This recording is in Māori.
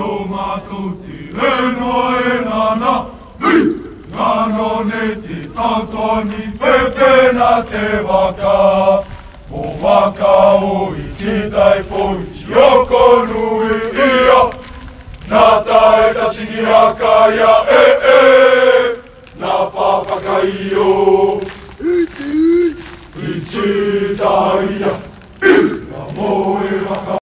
Loma tutti e nana, nanoneti tantoni pepena te waka. O waka o ititai po ichi oko nui ia. Nata e tachi ni akaya